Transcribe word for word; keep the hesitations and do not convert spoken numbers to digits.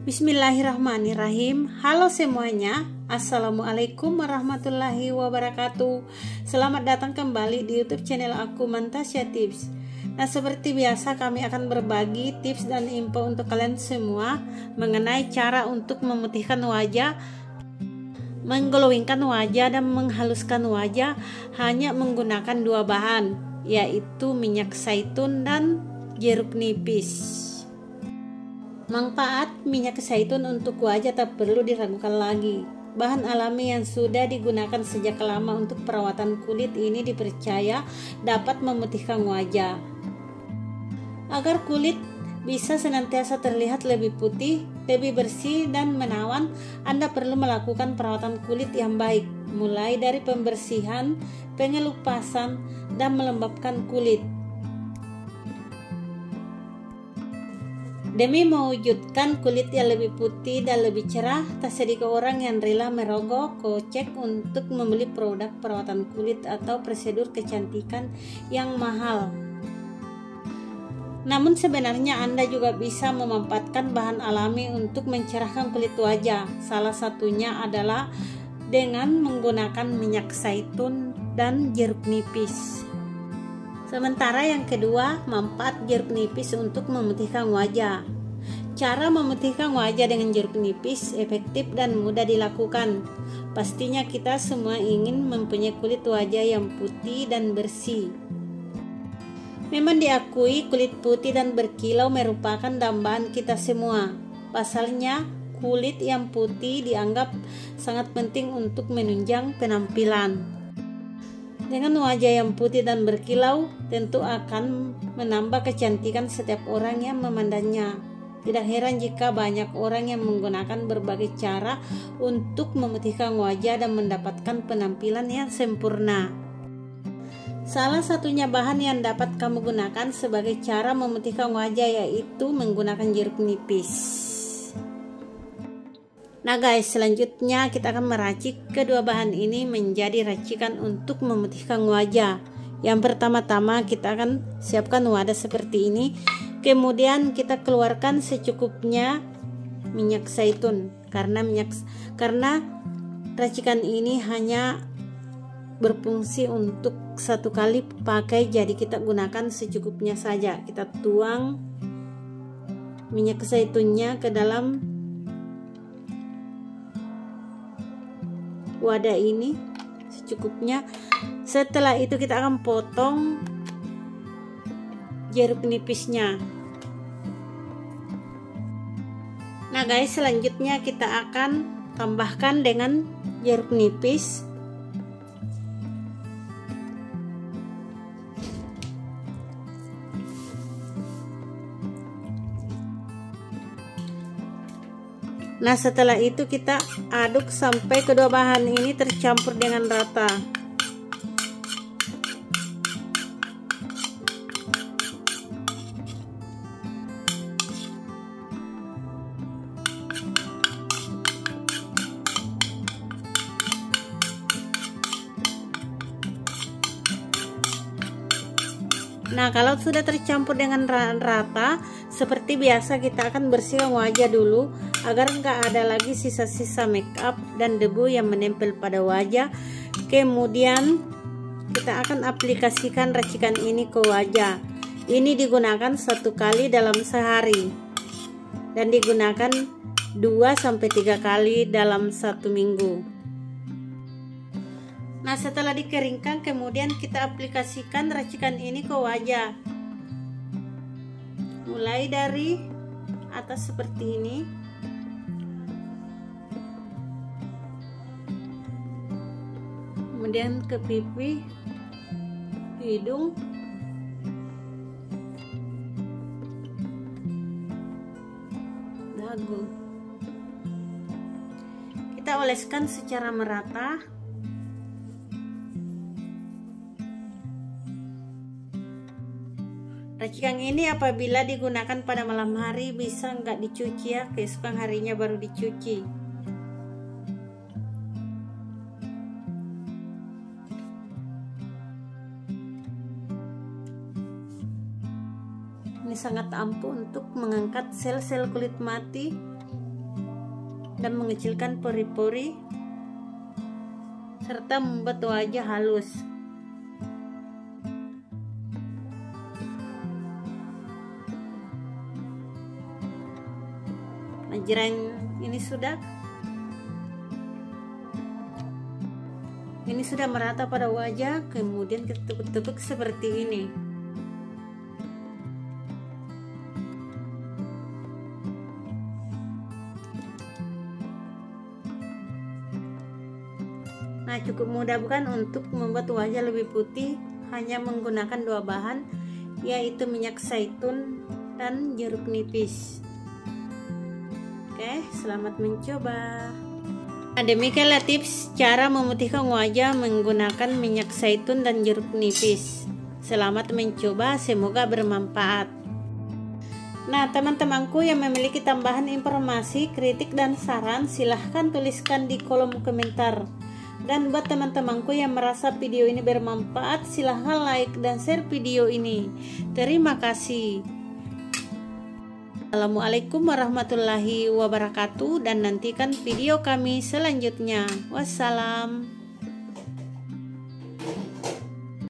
Bismillahirrahmanirrahim. Halo semuanya, Assalamualaikum warahmatullahi wabarakatuh. Selamat datang kembali di YouTube channel aku, Mantasya Tips. Nah, seperti biasa kami akan berbagi tips dan info untuk kalian semua mengenai cara untuk memutihkan wajah, mengglowingkan wajah dan menghaluskan wajah hanya menggunakan dua bahan, yaitu minyak zaitun dan jeruk nipis. Manfaat minyak zaitun untuk wajah tak perlu diragukan lagi. Bahan alami yang sudah digunakan sejak lama untuk perawatan kulit ini dipercaya dapat memutihkan wajah. Agar kulit bisa senantiasa terlihat lebih putih, lebih bersih dan menawan, Anda perlu melakukan perawatan kulit yang baik, mulai dari pembersihan, pengelupasan, dan melembabkan kulit. Demi mewujudkan kulit yang lebih putih dan lebih cerah, tak sedikit orang yang rela merogoh kocek untuk membeli produk perawatan kulit atau prosedur kecantikan yang mahal. Namun sebenarnya Anda juga bisa memanfaatkan bahan alami untuk mencerahkan kulit wajah. Salah satunya adalah dengan menggunakan minyak zaitun dan jeruk nipis. Sementara yang kedua, manfaat jeruk nipis untuk memutihkan wajah. Cara memutihkan wajah dengan jeruk nipis efektif dan mudah dilakukan. Pastinya kita semua ingin mempunyai kulit wajah yang putih dan bersih. Memang diakui kulit putih dan berkilau merupakan dambaan kita semua. Pasalnya, kulit yang putih dianggap sangat penting untuk menunjang penampilan. Dengan wajah yang putih dan berkilau, tentu akan menambah kecantikan setiap orang yang memandangnya. Tidak heran jika banyak orang yang menggunakan berbagai cara untuk memutihkan wajah dan mendapatkan penampilan yang sempurna. Salah satunya bahan yang dapat kamu gunakan sebagai cara memutihkan wajah yaitu menggunakan jeruk nipis. Nah guys, selanjutnya kita akan meracik kedua bahan ini menjadi racikan untuk memutihkan wajah. Yang pertama-tama kita akan siapkan wadah seperti ini. Kemudian kita keluarkan secukupnya minyak zaitun. Karena minyak karena racikan ini hanya berfungsi untuk satu kali pakai, jadi kita gunakan secukupnya saja. Kita tuang minyak zaitunnya ke dalam wadah ini secukupnya. Setelah itu kita akan potong jeruk nipisnya. Nah guys, selanjutnya kita akan tambahkan dengan jeruk nipis. Nah, setelah itu kita aduk sampai kedua bahan ini tercampur dengan rata. Nah, kalau sudah tercampur dengan rata, seperti biasa kita akan bersihkan wajah dulu agar nggak ada lagi sisa-sisa make up dan debu yang menempel pada wajah. Kemudian kita akan aplikasikan racikan ini ke wajah. Ini digunakan satu kali dalam sehari dan digunakan dua sampai tiga kali dalam satu minggu. Nah, setelah dikeringkan kemudian kita aplikasikan racikan ini ke wajah. Mulai dari atas seperti ini. Kemudian ke pipi, hidung, dagu. Kita oleskan secara merata. Racikan ini apabila digunakan pada malam hari bisa nggak dicuci ya, keesokan harinya baru dicuci. Ini sangat ampuh untuk mengangkat sel-sel kulit mati dan mengecilkan pori-pori serta membuat wajah halus. Nah, jirain ini sudah ini sudah merata pada wajah, kemudian kita tepuk-tepuk seperti ini. Nah, cukup mudah bukan untuk membuat wajah lebih putih, hanya menggunakan dua bahan, yaitu minyak zaitun dan jeruk nipis. Oke, selamat mencoba. Nah, demikianlah tips cara memutihkan wajah menggunakan minyak zaitun dan jeruk nipis. Selamat mencoba, semoga bermanfaat. Nah, teman-temanku yang memiliki tambahan informasi, kritik, dan saran, silahkan tuliskan di kolom komentar. Dan buat teman-temanku yang merasa video ini bermanfaat, silahkan like dan share video ini. Terima kasih. Assalamualaikum warahmatullahi wabarakatuh, dan nantikan video kami selanjutnya. Wassalam.